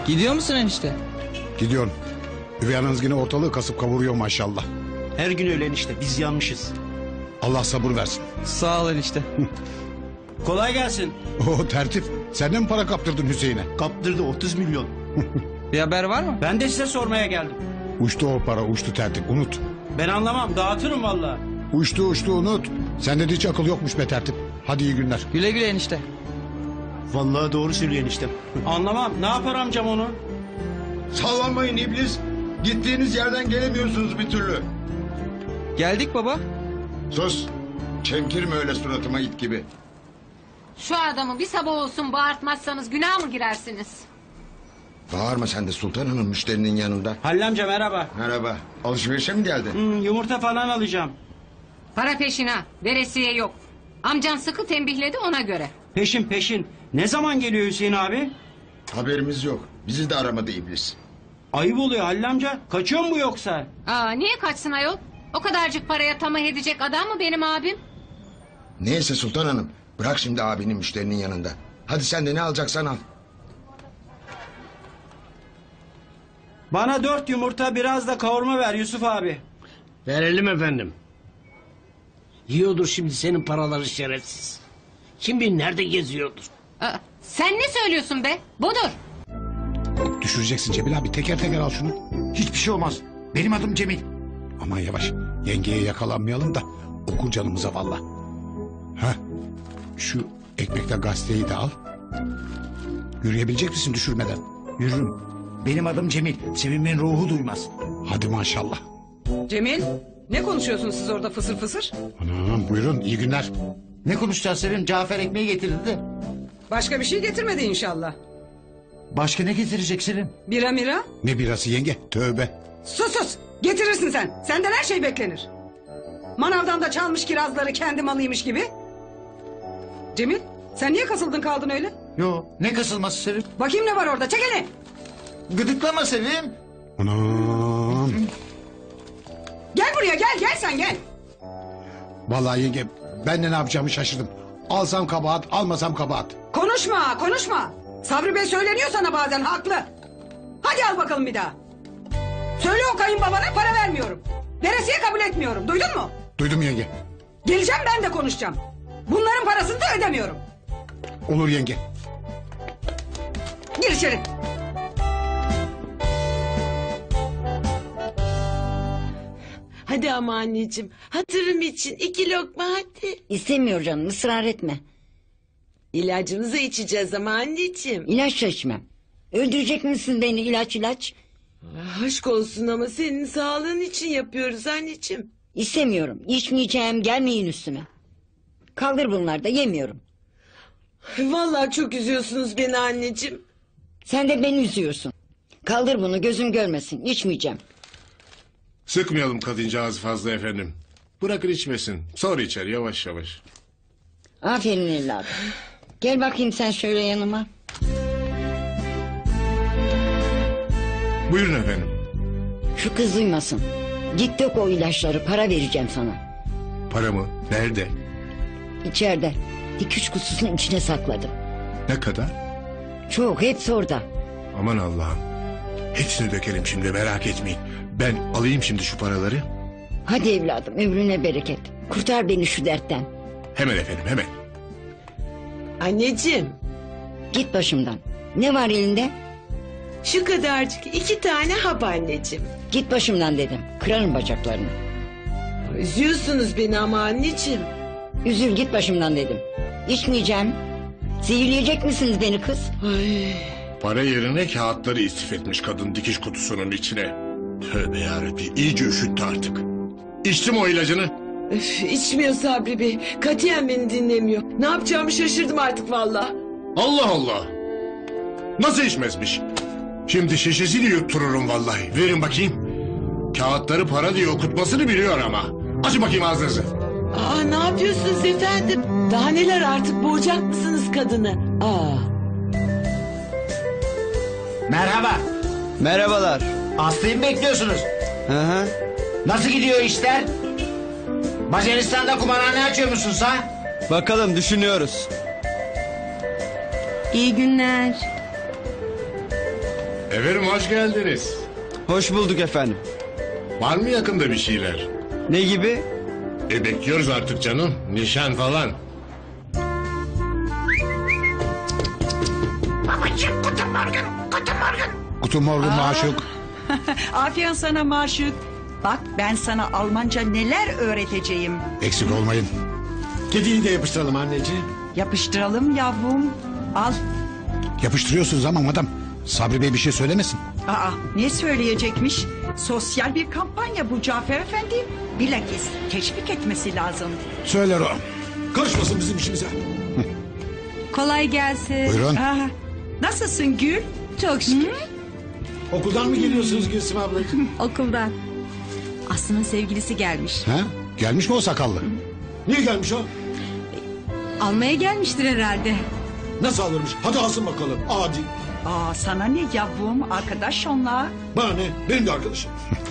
Gidiyor musun enişte? Gidiyorum. Üvey ananız yine ortalığı kasıp kavuruyor maşallah. Her gün öyle enişte, biz yanmışız. Allah sabır versin. Sağ ol enişte. Kolay gelsin. Oo tertip. Sen de mi para kaptırdın Hüseyin'e? Kaptırdı 30 milyon. Bir haber var mı? Ben de size sormaya geldim. Uçtu o para, uçtu tertip, unut. Ben anlamam, dağıtırım valla. Uçtu unut. Sende de hiç akıl yokmuş be tertip. Hadi iyi günler. Güle güle enişte. Vallahi doğru söylüyor eniştem. Anlamam, ne yapar amcam onu? Sallanmayın iblis. Gittiğiniz yerden gelemiyorsunuz bir türlü. Geldik baba. Sus. Çemkirme öyle suratıma it gibi. Şu adamı bir sabah olsun bağırtmazsanız günah mı girersiniz? Bağırma sen de Sultan Hanım müşterinin yanında. Halil amca merhaba. Merhaba. Alışverişe mi geldin? Yumurta falan alacağım. Para peşine, veresiye yok. Amcan sıkı tembihledi ona göre. Peşin. Ne zaman geliyor Hüseyin abi? Haberimiz yok. Bizi de aramadı iblis. Ayıp oluyor Halil amca. Kaçıyor mu bu yoksa? Niye kaçsın ayol? O kadarcık paraya tamah edecek adam mı benim abim? Neyse Sultan Hanım. Bırak şimdi abinin müşterinin yanında. Hadi sen de ne alacaksan al. Bana 4 yumurta biraz da kavurma ver Yusuf abi. Verelim efendim. Yiyordur şimdi senin paraları şerefsiz. Kim bilir nerede geziyordur. Sen ne söylüyorsun be? Budur. Düşüreceksin Cemil abi, teker teker al şunu. Hiçbir şey olmaz. Benim adım Cemil. Aman yavaş, yengeye yakalanmayalım da okur canımıza valla. Ha, şu ekmekle gazeteyi de al. Yürüyebilecek misin düşürmeden? Yürürüm. Benim adım Cemil. Sevimin ruhu duymaz. Hadi maşallah. Cemil, ne konuşuyorsunuz siz orada fısır fısır? Anam buyurun, iyi günler. Ne konuşacağız Sevim? Cafer ekmeği getirdi de. Başka bir şey getirmedi inşallah. Başka ne getirecek Sevim? Bira mira? Ne birası yenge, tövbe. Sus! Getirirsin sen. Senden her şey beklenir. Manavdan da çalmış kirazları kendi malıymış gibi. Cemil, sen niye kasıldın kaldın öyle? Yo, ne kasılması Sevim? Bakayım ne var orada, çek elini. Gıdıklama Sevim. Anam. Gel buraya, gel sen gel. Vallahi yenge, ben de ne yapacağımı şaşırdım. Alsam kabahat, almasam kabahat. Konuşma. Sabri Bey söyleniyor sana bazen, haklı. Hadi al bakalım bir daha. Söyle o kayınbabana, para vermiyorum. Veresiye kabul etmiyorum, duydun mu? Duydum yenge. Geleceğim ben de konuşacağım. Bunların parasını da ödemiyorum. Olur yenge. Gir içeri. Hadi ama anneciğim, hatırım için 2 lokma hadi. İstemiyor canım, ısrar etme. İlacımızı içeceğiz ama anneciğim. İlaç da içmem. Öldürecek misin beni ilaç? Aşk olsun ama senin sağlığın için yapıyoruz anneciğim. İstemiyorum, içmeyeceğim, gelmeyin üstüme. Kaldır bunları da, yemiyorum. Vallahi çok üzüyorsunuz beni anneciğim. Sen de beni üzüyorsun. Kaldır bunu, gözüm görmesin, içmeyeceğim. Sıkmayalım kadıncağızı fazla efendim. Bırakın içmesin. Sonra içer yavaş yavaş. Aferin evladım. Gel bakayım sen şöyle yanıma. Buyurun efendim. Şu kız duymasın. Git dök o ilaçları, para vereceğim sana. Para mı? Nerede? İçeride. Dikiş kutusunun içine sakladım. Ne kadar? Çok, hepsi orada. Aman Allah'ım. Hepsini dökelim şimdi, merak etmeyin. Ben alayım şimdi şu paraları. Hadi evladım, ömrüne bereket. Kurtar beni şu dertten. Hemen efendim, hemen. Anneciğim, Git başımdan. Ne var elinde? şu kadarcık 2 tane hap anneciğim. Git başımdan dedim. Kırarım bacaklarını. Üzüyorsunuz beni ama anneciğim. Üzül, git başımdan dedim. İçmeyeceğim. Zehirleyecek misiniz beni kız? Ay, Para yerine kağıtları istif etmiş kadın dikiş kutusunun içine. Tövbe yarabbi, iyice üşüttü artık. İçtim o ilacını. içmiyor Sabri Bey. Katiyen beni dinlemiyor. Ne yapacağımı şaşırdım artık vallahi. Allah Allah. Nasıl içmezmiş? Şimdi şişesini yuttururum vallahi. Verin bakayım. Kağıtları para diye okutmasını biliyor ama. Açın bakayım ağzınızı. Ne yapıyorsunuz efendim? Daha neler, artık boğacak mısınız kadını? Merhaba. Merhabalar. Aslı'yı mı bekliyorsunuz? Hı. Nasıl gidiyor işler? Macaristan'da kumarhane açıyor musun sen? Bakalım, düşünüyoruz. İyi günler. Efendim hoş geldiniz. Hoş bulduk efendim. Var mı yakında bir şeyler? Ne gibi? Bekliyoruz artık canım. Nişan falan. Guten Morgen Maşuk. Aferin sana Maşuk. Bak ben sana Almanca neler öğreteceğim. Eksik olmayın. Kediyi de yapıştıralım anneciğim. Yapıştıralım yavrum. Al. Yapıştırıyorsunuz ama madam. Sabri Bey bir şey söylemesin. Aa, ne söyleyecekmiş? Sosyal bir kampanya bu Cafer Efendi. Bilakis teşvik etmesi lazım. Söyler o. Karışmasın bizim işimize. Kolay gelsin. Buyurun. Aa, nasılsın Gül? Çok şükür. Okuldan mı geliyorsunuz Gülsüm ablacığım? Okuldan. Aslı'nın sevgilisi gelmiş. Ha? Gelmiş mi o sakallı? Niye gelmiş o? Almaya gelmiştir herhalde. Nasıl alırmış? Hadi alsın bakalım. Adi. Aa, sana ne yavrum? Arkadaş onlar. Bana ne? Benim de arkadaşım.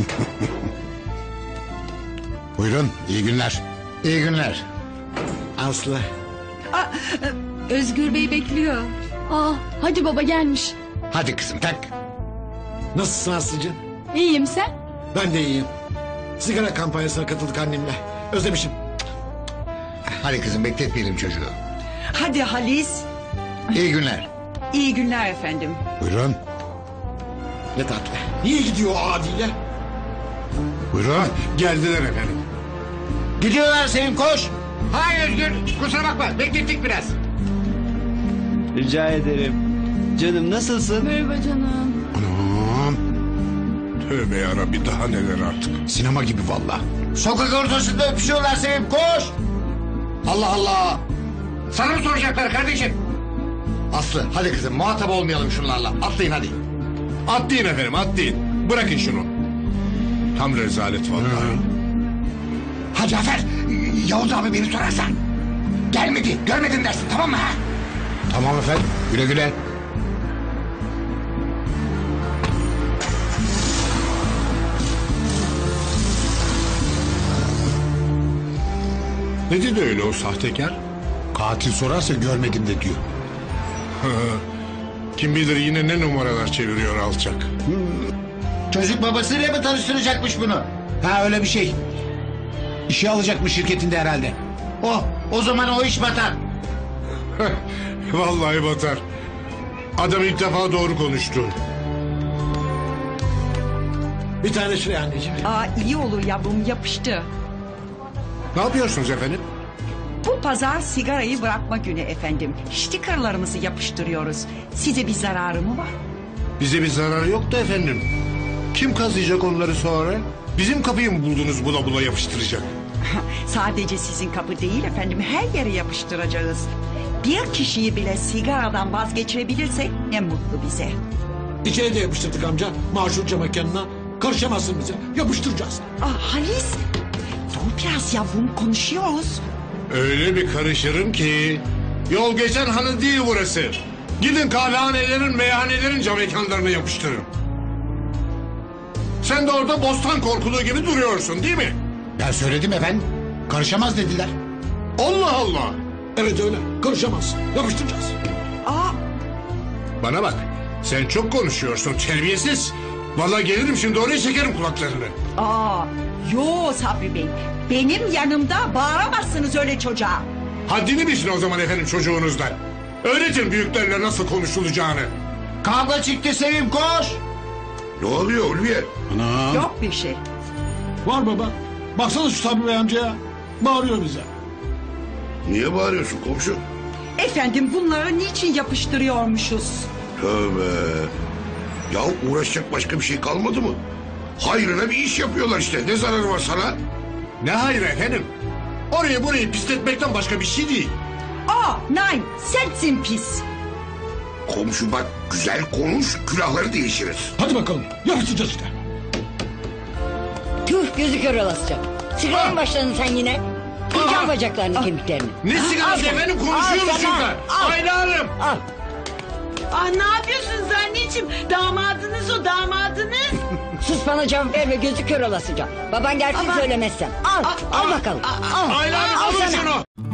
Buyurun, iyi günler. İyi günler. Aslı. Özgür Bey bekliyor. Hadi baba gelmiş. Hadi kızım tak. Nasılsın Aslı'cığım? İyiyim sen? Ben de iyiyim. Sigara kampanyasına katıldık annemle. Özlemişim. Hadi kızım bekletmeyelim çocuğu. Hadi Halis. İyi günler. İyi günler efendim. Buyurun, Ne tatlı. Niye gidiyor o adiyle? buyurun. Geldiler efendim. Gidiyorlar Sevim koş. Hayır Özgür kusura bakma beklettik biraz. Rica ederim. Canım nasılsın? Merhaba canım. Anam, Tövbe yarabbi daha neler artık. sinema gibi valla. Sokak ortasında öpüşüyorlar Sevim koş. Allah Allah. Sana mı soracaklar kardeşim? Aslı hadi kızım muhatap olmayalım şunlarla. Atlayın hadi. Atlayın efendim atlayın. Bırakın şunu. Tam rezalet vallahi. Ha Cafer, Yavuz abi beni sorarsan. Gelmedi, görmedin dersin tamam mı? Tamam efendim, güle güle. Ne dedi öyle o sahtekar? Katil sorarsa görmedim de diyor. Kim bilir yine ne numaralar çeviriyor alçak. Çocuk babasıyla mı tanıştıracakmış bunu? Ha öyle bir şey. İşe alacakmış şirketinde herhalde. O zaman o iş batar. Vallahi batar. Adam ilk defa doğru konuştu. Bir tane şuraya anneciğim. Aa, iyi olur yavrum yapıştı. Ne yapıyorsunuz efendim? Bu pazar sigarayı bırakma günü efendim. Stikerlerimizi yapıştırıyoruz. Size bir zararı mı var? Bize bir zararı yok da efendim. Kim kazıyacak onları sonra? Bizim kapıyı mı buldunuz bula bula yapıştıracak? Sadece sizin kapı değil efendim, her yere yapıştıracağız. Bir kişiyi bile sigaradan vazgeçirebilirsek ne mutlu bize. İçeri de yapıştırdık amca. Maşurca mekanına. Karışamazsın bize. Yapıştıracağız. Aa, Halis, dur biraz yavrum, konuşuyoruz. Öyle bir karışırım ki... Yol geçen hanı değil burası. Gidin kahvehanelerin, meyhanelerin cam mekanlarına yapıştırın. Sen de orada bostan korkuluğu gibi duruyorsun değil mi? Ben söyledim efendim. Karışamaz dediler. Allah Allah! Evet öyle. Karışamazsın. Yapıştıracağız. Aa, Bana bak, sen çok konuşuyorsun terbiyesiz. Vallahi gelirim şimdi oraya çekerim kulaklarını. yo Sabri Bey, benim yanımda bağıramazsınız öyle çocuğa. Haddini bilsin o zaman efendim çocuğunuzdan. Öğretin büyüklerle nasıl konuşulacağını. Kavga çıktı Sevim koş. Ne oluyor Ulviye? Anam. Yok bir şey. Var baba. Baksana şu Sabri Bey amcaya. Bağırıyor bize. Niye bağırıyorsun komşu? Efendim bunları niçin yapıştırıyormuşuz? Tövbe. Ya uğraşacak başka bir şey kalmadı mı? Hayrına bir iş yapıyorlar işte. Ne zararı var sana? Ne hayır efendim? Orayı burayı pisletmekten başka bir şey değil. Nein, sensin pis. Komşu bak güzel konuş, külahları değişiriz. Hadi bakalım. Yapıştıracağız işte. Tüh gözü kör olasıca. Sigaraya mı başladın sen yine? Kıracağım bacaklarını kemiklerini. Ne sigarası efendim konuşuyoruz şurada. Ayla Hanım. Al. Ne yapıyorsunuz anneciğim? Damadınız o damadınız. Sus bana cevap verme gözü kör olasıca. Baban gelsin söylemezsen. Al bakalım. Al. Ayla Hanım Al alın sana. şunu.